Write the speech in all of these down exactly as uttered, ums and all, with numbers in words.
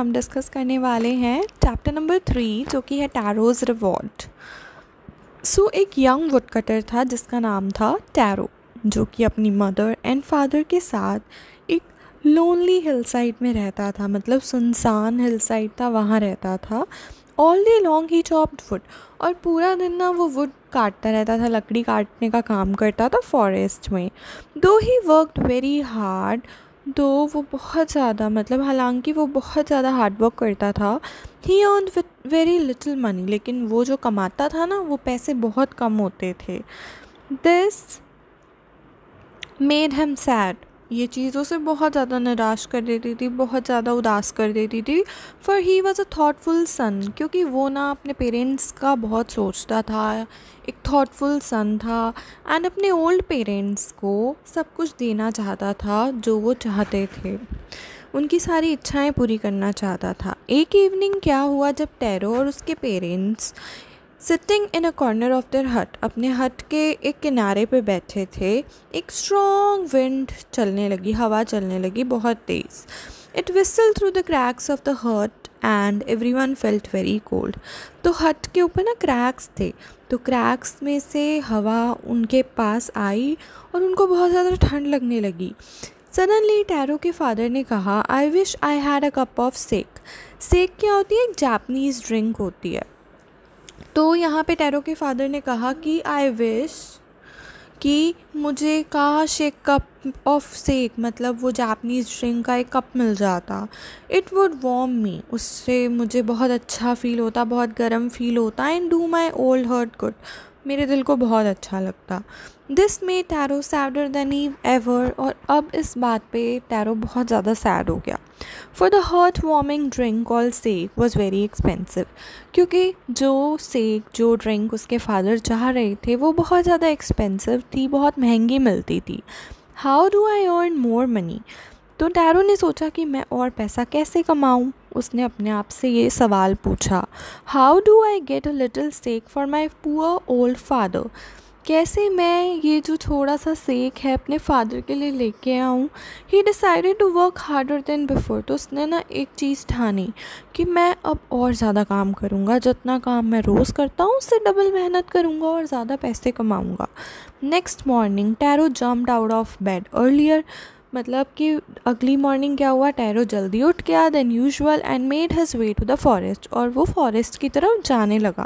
हम डिस्कस करने वाले हैं चैप्टर नंबर थ्री, जो कि है टैरोज़ रिवॉर्ड। सो एक यंग वुडकटर था जिसका नाम था टैरो, जो कि अपनी मदर एंड फादर के साथ एक लोनली हिल साइड में रहता था, मतलब सुनसान हिल साइड था, वहाँ रहता था। All day long he chopped wood, और पूरा दिन ना वो वुड काटता रहता था, लकड़ी काटने का काम करता था फॉरेस्ट में। दो ही वर्कड वेरी हार्ड, दो वो बहुत ज़्यादा मतलब हालांकि वो बहुत ज़्यादा हार्ड वर्क करता था। He earned with very little money, लेकिन वो जो कमाता था ना वो पैसे बहुत कम होते थे। दिस मेड हिम सैड, ये चीज़ों से बहुत ज़्यादा निराश कर देती थी, बहुत ज़्यादा उदास कर देती थी। For he was a thoughtful son, क्योंकि वो ना अपने पेरेंट्स का बहुत सोचता था, एक थाटफुल सन था, एंड अपने ओल्ड पेरेंट्स को सब कुछ देना चाहता था जो वो चाहते थे, उनकी सारी इच्छाएं पूरी करना चाहता था। एक इवनिंग क्या हुआ, जब टैरो और उसके parents sitting in a corner of their hut, अपने हट के एक किनारे पे बैठे थे, एक स्ट्रॉन्ग विंड चलने लगी, हवा चलने लगी बहुत तेज़। It whistle through the cracks of the hut and everyone felt very cold. तो हट के ऊपर ना क्रैक्स थे, तो क्रैक्स में से हवा उनके पास आई और उनको बहुत ज़्यादा ठंड लगने लगी। सडनली टैरो के फादर ने कहा, I wish I had a cup of sake. Sake क्या होती है? एक जापनीज़ ड्रिंक होती है। तो यहाँ पे टैरो के फादर ने कहा कि आई विश कि मुझे काश एक कप ऑफ सेक, मतलब वो जापनीज़ ड्रिंक का एक कप मिल जाता। इट वुड वार्म मी, उससे मुझे बहुत अच्छा फ़ील होता, बहुत गर्म फ़ील होता, and do my old heart good, मेरे दिल को बहुत अच्छा लगता। This made Taro sadder than he ever, और अब इस बात पे टैरो बहुत ज़्यादा सैड हो गया। For the heart warming drink called sake was very expensive, क्योंकि जो सेक जो ड्रिंक उसके फादर चाह रहे थे वो बहुत ज़्यादा एक्सपेंसिव थी, बहुत महंगी मिलती थी। How do I earn more money? तो टैरो ने सोचा कि मैं और पैसा कैसे कमाऊँ। उसने अपने आप से ये सवाल पूछा, how do I get a little sake for my poor old father? कैसे मैं ये जो थोड़ा सा सेक है अपने फादर के लिए लेके आऊँ? He decided to work harder than before, तो उसने ना एक चीज़ ठानी कि मैं अब और ज़्यादा काम करूँगा, जितना काम मैं रोज़ करता हूँ उससे डबल मेहनत करूँगा और ज़्यादा पैसे कमाऊँगा। Next morning Taro jumped out of bed earlier, मतलब कि अगली मॉर्निंग क्या हुआ, टैरो जल्दी उठ गया than usual and made his way to the forest, और वो फॉरेस्ट की तरफ जाने लगा।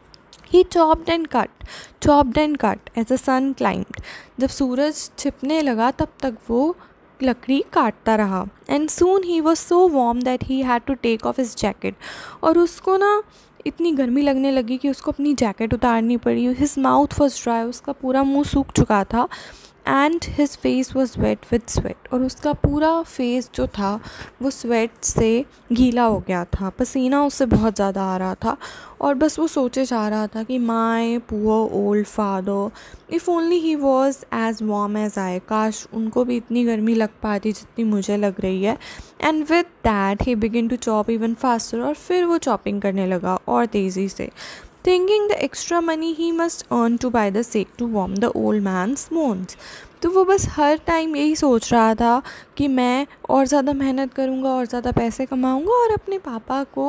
He chopped and cut, chopped and cut as the sun climbed. जब सूरज छिपने लगा तब तक वो लकड़ी काटता रहा। And soon he was so warm that he had to take off his jacket. और उसको ना इतनी गर्मी लगने लगी कि उसको अपनी जैकेट उतारनी पड़ी। His mouth was dry, उसका पूरा मुंह सूख चुका था। And his face was wet with sweat, और उसका पूरा फेस जो था वो स्वेट से गीला हो गया था, पसीना उससे बहुत ज़्यादा आ रहा था, और बस वो सोचे जा रहा था कि my poor old father, if only he was as warm as I, काश उनको भी इतनी गर्मी लग पाती जितनी मुझे लग रही है। And with that he begin to chop even faster, और फिर वो चॉपिंग करने लगा और तेज़ी से। Thinking the extra money he must earn to buy the sake to warm the old man's wounds. तो वो बस हर टाइम यही सोच रहा था कि मैं और ज़्यादा मेहनत करूँगा और ज़्यादा पैसे कमाऊँगा और अपने पापा को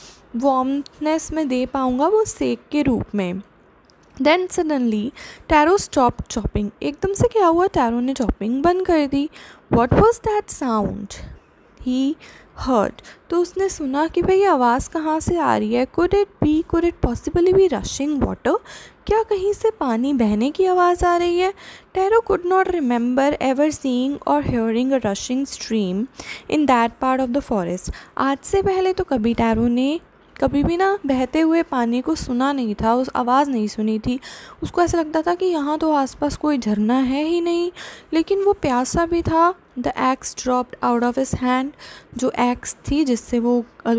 वार्मनेस में दे पाऊँगा वो सेक के रूप में। Then suddenly Taro stopped chopping. एकदम से क्या हुआ, टैरो ने चॉपिंग बंद कर दी। What was that sound? He heard. तो उसने सुना कि भाई आवाज़ कहाँ से आ रही है। Could it be, could it possibly be rushing water? क्या कहीं से पानी बहने की आवाज़ आ रही है? Taro could not remember ever seeing or hearing a rushing stream in that part of the forest. आज से पहले तो कभी टैरो ने कभी भी ना बहते हुए पानी को सुना नहीं था, उस आवाज़ नहीं सुनी थी। उसको ऐसा लगता था कि यहाँ तो आसपास कोई झरना है ही नहीं, लेकिन वो प्यासा भी था। The axe dropped out of his hand, जो एक्स थी जिससे वो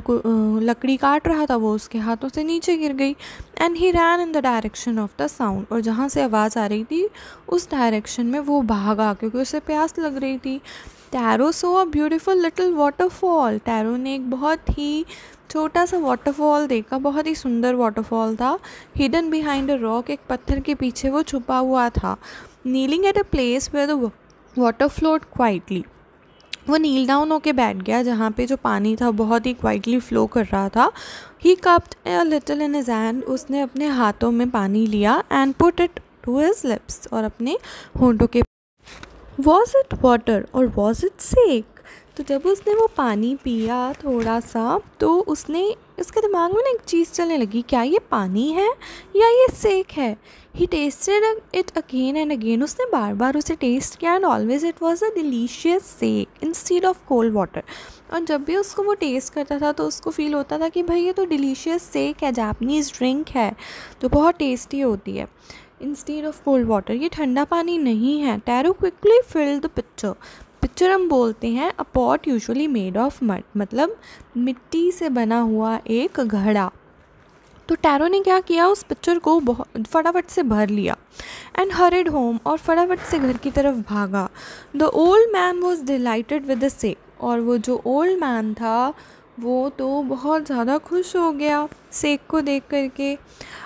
लकड़ी काट रहा था वो उसके हाथों से नीचे गिर गई। And he ran in the direction of the sound, और जहाँ से आवाज़ आ रही थी उस डायरेक्शन में वो भागा क्योंकि उसे प्यास लग रही थी। Taro saw a beautiful little waterfall, Taro ने एक बहुत ही छोटा सा वाटरफॉल देखा, बहुत ही सुंदर वाटरफॉल था। हिडन बिहाइंड अ रॉक, एक पत्थर के पीछे वो छुपा हुआ था। Kneeling at a place where the water flowed quietly, वो नील डाउन होके बैठ गया जहाँ पे जो पानी था बहुत ही क्वाइटली फ्लो कर रहा था. He cupped a little in his hand. उसने अपने हाथों में पानी लिया and put it to his lips. और अपने होंठों के. वॉज इट वाटर और वॉज इट सेक. तो जब उसने वो पानी पिया थोड़ा सा तो उसने उसके दिमाग में ना एक चीज़ चलने लगी, क्या ये पानी है या ये सेक है. He tasted it again and again. उसने बार बार उसे टेस्ट किया and always it was a delicious sake instead of cold water. और जब भी उसको वो टेस्ट करता था तो उसको फील होता था कि भाई ये तो डिलीशियस सेक है, जापनीज़ ड्रिंक है जो बहुत टेस्टी होती है इंस्टेड ऑफ कोल्ड वाटर. ये ठंडा पानी नहीं है. Taro quickly filled the pitcher. Pitcher हम बोलते हैं a pot usually made of mud, मतलब मिट्टी से बना हुआ एक घड़ा. तो टैरो ने क्या किया, उस पिक्चर को बहुत फटाफट से भर लिया एंड हरिड होम. और फटाफट से घर की तरफ भागा. The old man was delighted with the sake. और वो जो ओल्ड मैन था वो तो बहुत ज़्यादा खुश हो गया सेक को देख करके.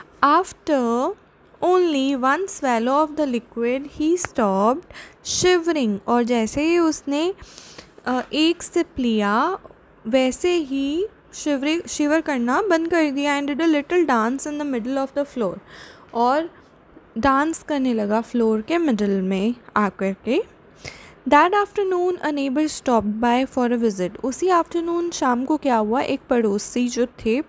After only one swallow of the liquid he stopped shivering. और जैसे ही उसने एक सिप लिया वैसे ही शिवरिंग शिवर करना बंद कर दिया. And did a little dance in the middle of the floor. और डांस करने लगा फ्लोर के मिडल में आकर के. That afternoon a neighbour stopped by for a visit. उसी आफ्टरनून शाम को क्या हुआ, एक पड़ोसी जो थे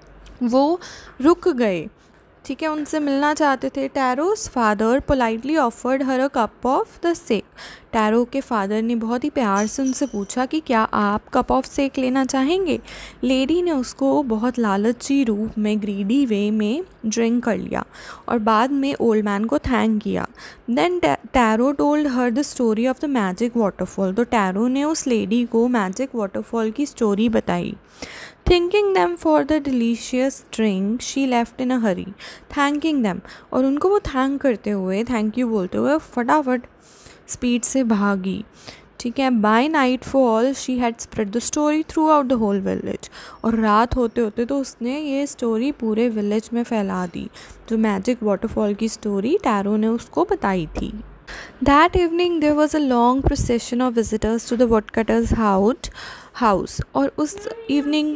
वो रुक गए, ठीक है, उनसे मिलना चाहते थे. Taro's father politely offered her a cup of the sake. Taro के फादर ने बहुत ही प्यार से उनसे पूछा कि क्या आप कप ऑफ सेक लेना चाहेंगे. लेडी ने उसको बहुत लालची रूप में, ग्रीडी वे में ड्रिंक कर लिया और बाद में ओल्ड मैन को थैंक किया. Then Taro told her the story of the magic waterfall. तो टैरो ने उस लेडी को मैजिक वाटरफॉल की स्टोरी बताई. Thanking them for the delicious drink, she left in a hurry. Thanking them, और उनको वो थैंक करते हुए, थैंक यू बोलते हुए फटाफट स्पीड से भागी. ठीक है. By nightfall she had spread the story throughout the whole village. और रात होते होते तो उसने ये स्टोरी पूरे विलेज में फैला दी. जो मैजिक वाटरफॉल की स्टोरी टैरो ने उसको बताई थी. That evening there was a long procession of visitors to the woodcutter's house. house. और उस इवनिंग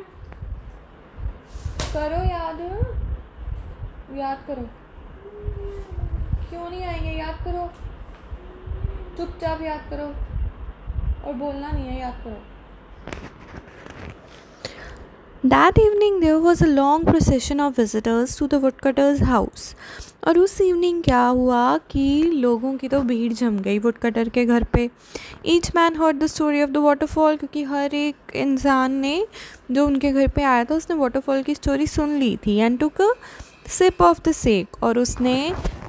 करो याद याद करो, क्यों नहीं आएंगे, याद करो, चुपचाप याद करो और बोलना नहीं है, याद करो. That evening there was a long procession of visitors to the woodcutter's house. और उस इवनिंग क्या हुआ कि लोगों की तो भीड़ जम गई वुडकटर के घर पे. Each man heard the story of the waterfall. क्योंकि हर एक इंसान ने जो उनके घर पे आया था उसने वाटरफॉल की स्टोरी सुन ली थी. And took a sip of the sake. और उसने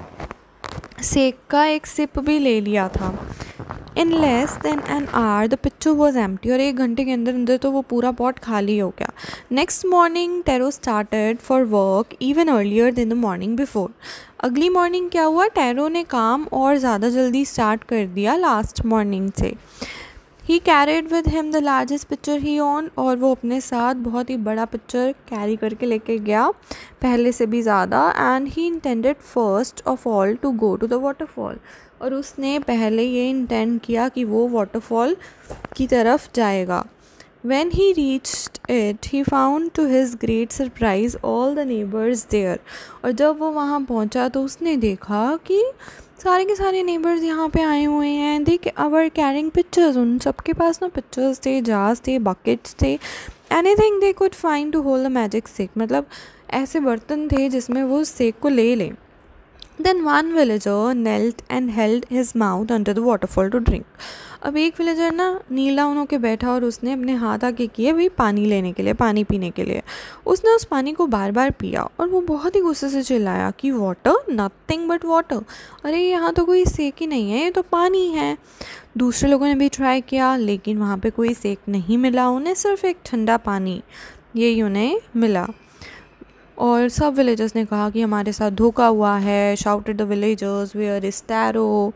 सेक का एक सिप भी ले लिया था. In less than an hour the pitcher was empty. और एक घंटे के अंदर अंदर तो वो पूरा पॉट खाली हो गया. Next morning Taro started for work even earlier than the morning before. अगली मॉर्निंग क्या हुआ, टैरो ने काम और ज़्यादा जल्दी स्टार्ट कर दिया लास्ट मॉर्निंग से. He carried with him the largest pitcher he owned. और वो अपने साथ बहुत ही बड़ा पिक्चर कैरी करके लेके गया पहले से भी ज़्यादा. And he intended first of all to go to the waterfall. और उसने पहले ये इंटेंड किया कि वो वाटरफॉल की तरफ जाएगा. When he reached it, he found to his great surprise all the neighbors there. और जब वो वहाँ पहुँचा तो उसने देखा कि सारे के सारे नेबर्स यहाँ पे आए हुए हैं. They were carrying pitchers. उन सबके पास ना पिक्चर्स थे, जार्स थे, बकेट्स थे, anything they could find to hold the magic sake. मतलब ऐसे बर्तन थे जिसमें वो सेक को ले लें. Then one villager knelt and held his mouth under the waterfall to drink. अब एक विलेजर ना नील डाउन होके बैठा और उसने अपने हाथ आगे किए भाई पानी लेने के लिए, पानी पीने के लिए. उसने उस पानी को बार बार पिया और वो बहुत ही गुस्से से चिल्लाया कि वाटर, नथिंग बट वाटर. अरे यहाँ तो कोई सेक ही नहीं है, ये तो पानी है. दूसरे लोगों ने भी ट्राई किया लेकिन वहाँ पे कोई सेक नहीं मिला. उन्हें सिर्फ एक ठंडा पानी यही उन्हें मिला. और सब विलेजर्स ने कहा कि हमारे साथ धोखा हुआ है. Shouted the villagers, where is Taro.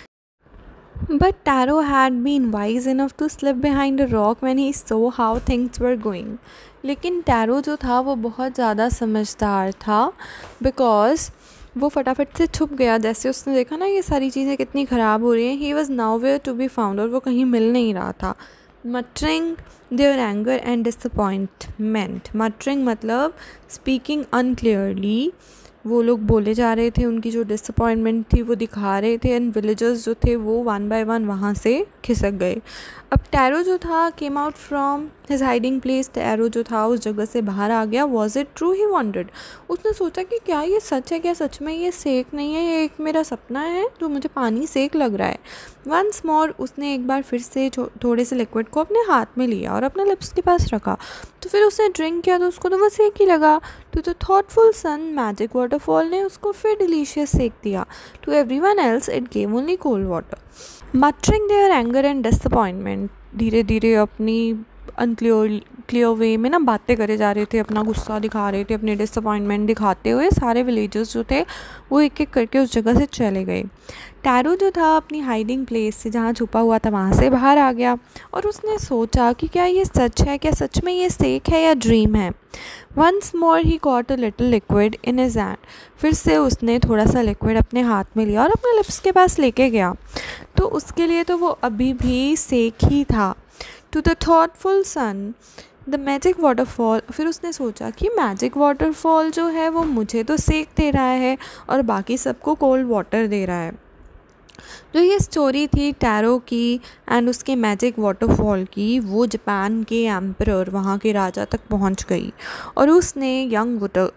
But Taro had been wise enough to slip behind a rock when he saw how things were going. लेकिन टैरो जो था वो बहुत ज़्यादा समझदार था बिकॉज वो फटाफट से छुप गया। जैसे उसने देखा ना ये सारी चीज़ें कितनी ख़राब हो रही हैं, he was nowhere to be found, और वो कहीं मिल नहीं रहा था। Muttering their anger and disappointment, muttering मतलब स्पीकिंग अनक्लियरली, वो लोग बोले जा रहे थे, उनकी जो डिसअपॉइंटमेंट थी वो दिखा रहे थे, एंड विलेजर्स जो थे वो वन बाय वन वहाँ से खिसक गए। अब टैरो जो था came out from his hiding place, Taro जो था उस जगह से बाहर आ गया। Was it true, he wondered, उसने सोचा कि क्या ये सच है, क्या सच में ये सेक नहीं है, ये एक मेरा सपना है जो मुझे पानी सेक लग रहा है। वंस मोर, उसने एक बार फिर से थोड़े से लिक्विड को अपने हाथ में लिया और अपने लिप्स के पास रखा, तो फिर उसने ड्रिंक किया तो उसको तो वो सेक ही लगा। To the thoughtful son, magic waterfall ने उसको फिर डिलीशियस सेक दिया। To everyone else it gave only cold water. Muttering their anger and disappointment, धीरे धीरे अपनी अनक्लियर क्लियर वे में ना बातें करे जा रहे थे, अपना गुस्सा दिखा रहे थे, अपनी डिसअपॉइंटमेंट दिखाते हुए सारे विलेजर्स जो थे वो एक एक करके उस जगह से चले गए। टैरो जो था अपनी हाइडिंग प्लेस से, जहाँ छुपा हुआ था, वहाँ से बाहर आ गया और उसने सोचा कि क्या ये सच है, क्या सच में ये सेक है या ड्रीम है। Once more he got a little liquid in his hand, फिर से उसने थोड़ा सा लिक्विड अपने हाथ में लिया और अपने लिप्स के पास लेके गया, तो उसके लिए तो वो अभी भी सेक ही था। To the thoughtful son the magic waterfall, फिर उसने सोचा कि मैजिक वाटरफॉल जो है वो मुझे तो सेक दे रहा है और बाकी सबको कोल्ड वाटर दे रहा है। जो ये स्टोरी थी टैरो की एंड उसके मैजिक वाटरफॉल की, वो जापान के एम्परर, वहाँ के राजा तक पहुँच गई और उसने यंग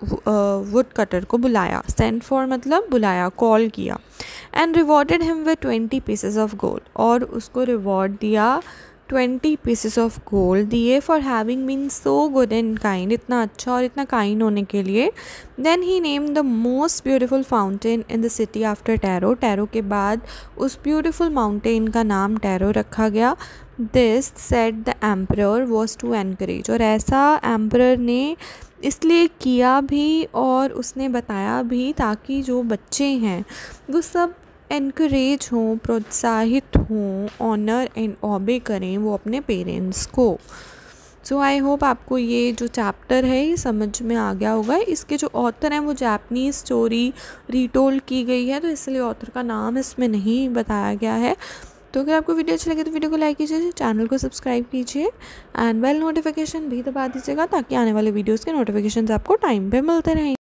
वुड कटर को बुलाया, सेंड फॉर मतलब बुलाया, कॉल किया, and rewarded him with twenty pieces of gold, और उसको रिवॉर्ड दिया ट्वेंटी पीसेस ऑफ गोल्ड दिए for having been so good and kind, इतना अच्छा और इतना काइंड होने के लिए। Then he name the most beautiful fountain in the city after Taro, Taro के बाद उस ब्यूटिफुल माउंटेन का नाम टैरो रखा गया। This said the emperor was to encourage, और ऐसा एम्परर ने इसलिए किया भी और उसने बताया भी ताकि जो बच्चे हैं वो सब एनकरेज हों, प्रोत्साहित हों, ऑनर एंड ऑबे करें वो अपने पेरेंट्स को। सो आई होप आपको ये जो चैप्टर है ये समझ में आ गया होगा। इसके जो ऑथर हैं वो जापनीज़ स्टोरी रीटोल्ड की गई है, तो इसलिए ऑथर का नाम इसमें नहीं बताया गया है। तो अगर आपको वीडियो अच्छी लगे तो वीडियो को लाइक कीजिए, चैनल को सब्सक्राइब कीजिए एंड बेल नोटिफिकेशन भी दबा दीजिएगा ताकि आने वाले वीडियोज़ के नोटिफिकेशन आपको टाइम पे मिलते रहें।